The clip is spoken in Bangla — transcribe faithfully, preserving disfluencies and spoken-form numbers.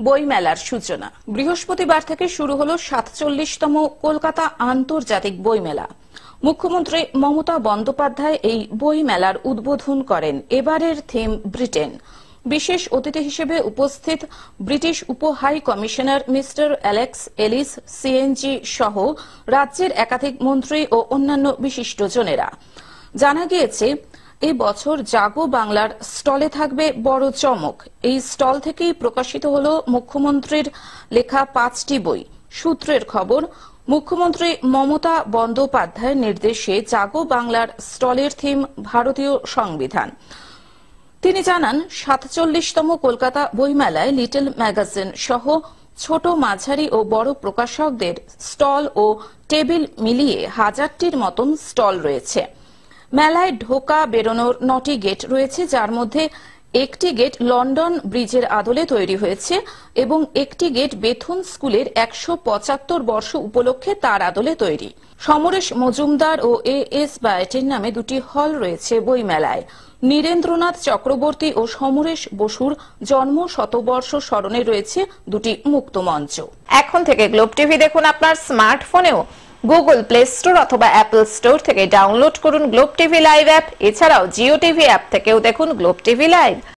বইমেলার সূচনা বৃহস্পতিবার থেকে শুরু হলো সাতচল্লিশতম কলকাতা আন্তর্জাতিক বইমেলা। মুখ্যমন্ত্রী মমতা বন্দ্যোপাধ্যায় এই বইমেলার উদ্বোধন করেন। এবারের থিম ব্রিটেন। বিশেষ অতিথি হিসেবে উপস্থিত ব্রিটিশ উপ high commissioner mister Alex Ellis CNG সহ রাজ্যের একাধিক মন্ত্রী ও অন্যান্য বিশিষ্টজনেরা। জানা গিয়েছে এই বছর জাগো বাংলার স্টলে থাকবে বড় চমক। এই স্টল থেকেই প্রকাশিত হল মুখ্যমন্ত্রীর লেখা পাঁচটি বই। সূত্রের খবর, মুখ্যমন্ত্রী মমতা বন্দ্যোপাধ্যায়ের নির্দেশে জাগো বাংলার স্টলের থিম ভারতীয় সংবিধান। তিনি জানান, সাতচল্লিশতম কলকাতা বইমেলায় লিটল ম্যাগাজিন সহ ছোট, মাঝারি ও বড় প্রকাশকদের স্টল ও টেবিল মিলিয়ে হাজারটির মতন স্টল রয়েছে। মেলায় ঢোকা বেরোনোর নটি গেট রয়েছে, যার মধ্যে একটি গেট লন্ডন ব্রিজের আদলে তৈরি হয়েছে এবং একটি গেট বেথুন স্কুলের একশো পঁচাত্তর বর্ষ উপলক্ষে তার আদলে তৈরি। সমরেশ মজুমদার ও এ এস বায়েটের নামে দুটি হল রয়েছে বইমেলায়। নীরেন্দ্রনাথ চক্রবর্তী ও সমরেশ বসুর জন্ম শতবর্ষ স্মরণে রয়েছে দুটি মুক্ত মঞ্চ। এখন থেকে গ্লোব টিভি দেখুন আপনার স্মার্টফোনেও। গুগল প্লে স্টোর অথবা অ্যাপল স্টোর থেকে ডাউনলোড করুন গ্লোব টিভি লাইভ অ্যাপ। এছাড়াও জিও টিভি অ্যাপ থেকেও দেখুন গ্লোব টিভি লাইভ।